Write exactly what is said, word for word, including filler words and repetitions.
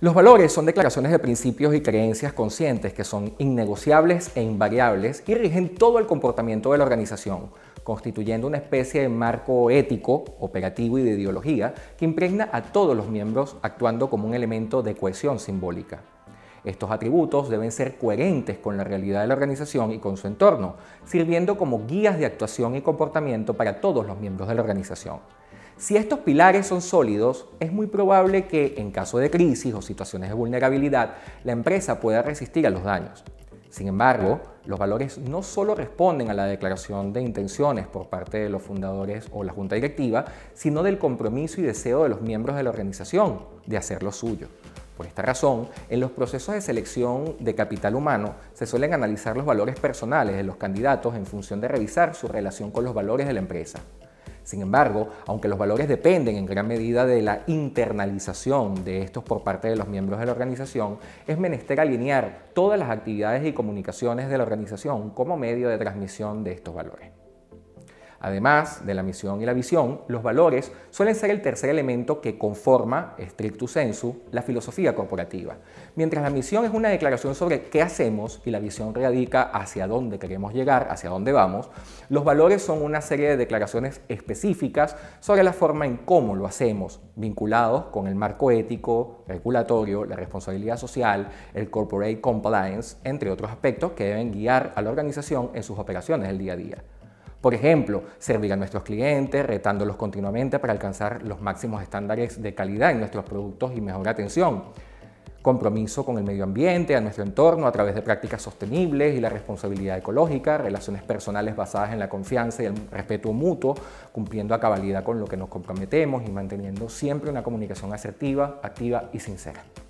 Los valores son declaraciones de principios y creencias conscientes que son innegociables e invariables y rigen todo el comportamiento de la organización, constituyendo una especie de marco ético, operativo y de ideología que impregna a todos los miembros, actuando como un elemento de cohesión simbólica. Estos atributos deben ser coherentes con la realidad de la organización y con su entorno, sirviendo como guías de actuación y comportamiento para todos los miembros de la organización. Si estos pilares son sólidos, es muy probable que, en caso de crisis o situaciones de vulnerabilidad, la empresa pueda resistir a los daños. Sin embargo, los valores no solo responden a la declaración de intenciones por parte de los fundadores o la junta directiva, sino del compromiso y deseo de los miembros de la organización de hacer lo suyo. Por esta razón, en los procesos de selección de capital humano se suelen analizar los valores personales de los candidatos en función de revisar su relación con los valores de la empresa. Sin embargo, aunque los valores dependen en gran medida de la internalización de estos por parte de los miembros de la organización, es menester alinear todas las actividades y comunicaciones de la organización como medio de transmisión de estos valores. Además de la misión y la visión, los valores suelen ser el tercer elemento que conforma, stricto sensu, la filosofía corporativa. Mientras la misión es una declaración sobre qué hacemos y la visión radica hacia dónde queremos llegar, hacia dónde vamos, los valores son una serie de declaraciones específicas sobre la forma en cómo lo hacemos, vinculados con el marco ético, regulatorio, la responsabilidad social, el corporate compliance, entre otros aspectos que deben guiar a la organización en sus operaciones del día a día. Por ejemplo, servir a nuestros clientes, retándolos continuamente para alcanzar los máximos estándares de calidad en nuestros productos y mejor atención. Compromiso con el medio ambiente, a nuestro entorno a través de prácticas sostenibles y la responsabilidad ecológica, relaciones personales basadas en la confianza y el respeto mutuo, cumpliendo a cabalidad con lo que nos comprometemos y manteniendo siempre una comunicación asertiva, activa y sincera.